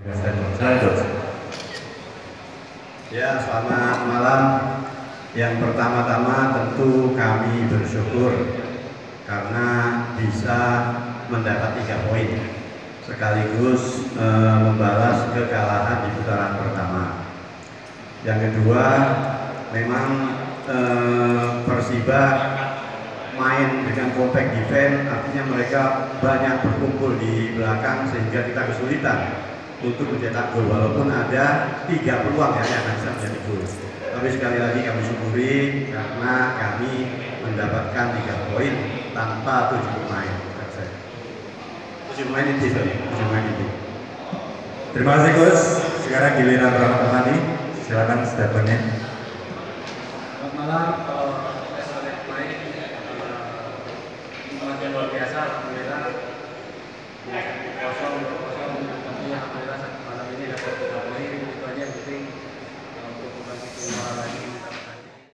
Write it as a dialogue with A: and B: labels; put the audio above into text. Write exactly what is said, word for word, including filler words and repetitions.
A: Ya, selamat malam. Yang pertama-tama tentu kami bersyukur karena bisa mendapat tiga poin sekaligus e, membalas kekalahan di putaran pertama. Yang kedua, memang e, Persiba main dengan compact defense, artinya mereka banyak berkumpul di belakang sehingga kita kesulitan untuk mencetak gol, walaupun ada tiga peluang ya yang bisa menjadi gol. Tapi sekali lagi kami syukuri karena kami mendapatkan tiga poin tanpa tujuh pemain. Tujuh pemain inti, sorry, tujuh pemain inti.
B: Terima kasih Gus. Sekarang giliran Rahmat Amani. Silakan statementnya.
C: Selamat malam. Kalau saya main luar biasa, alhamdulillah. Kosong